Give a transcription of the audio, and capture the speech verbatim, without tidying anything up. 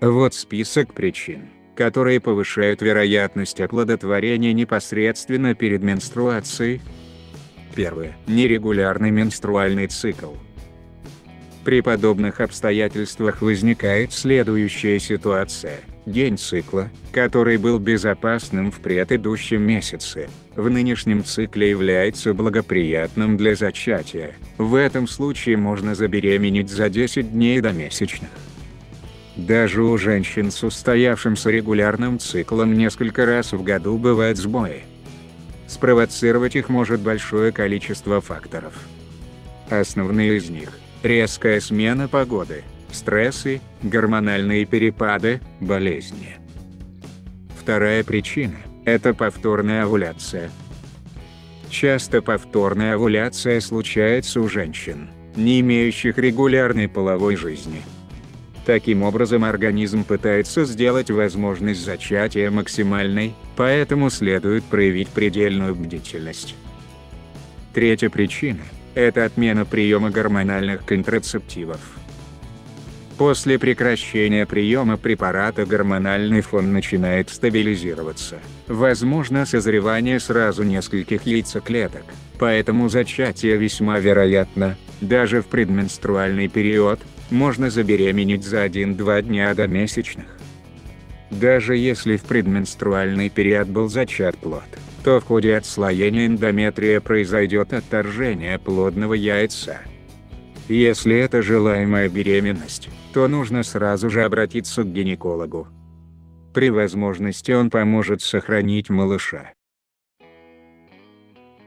Вот список причин, которые повышают вероятность оплодотворения непосредственно перед менструацией. Первое. Нерегулярный менструальный цикл. При подобных обстоятельствах возникает следующая ситуация. День цикла, который был безопасным в предыдущем месяце, в нынешнем цикле является благоприятным для зачатия. В этом случае можно забеременеть за десять дней до месячных. Даже у женщин с устоявшимся регулярным циклом несколько раз в году бывают сбои. Спровоцировать их может большое количество факторов. Основные из них – резкая смена погоды, стрессы, гормональные перепады, болезни. Вторая причина – это повторная овуляция. Часто повторная овуляция случается у женщин, не имеющих регулярной половой жизни. Таким образом, организм пытается сделать возможность зачатия максимальной, поэтому следует проявить предельную бдительность. Третья причина – это отмена приема гормональных контрацептивов. После прекращения приема препарата гормональный фон начинает стабилизироваться. Возможно созревание сразу нескольких яйцеклеток, поэтому зачатие весьма вероятно. Даже в предменструальный период можно забеременеть за один-два дня до месячных. Даже если в предменструальный период был зачат плод, то в ходе отслоения эндометрия произойдет отторжение плодного яйца. Если это желаемая беременность, то нужно сразу же обратиться к гинекологу. При возможности он поможет сохранить малыша.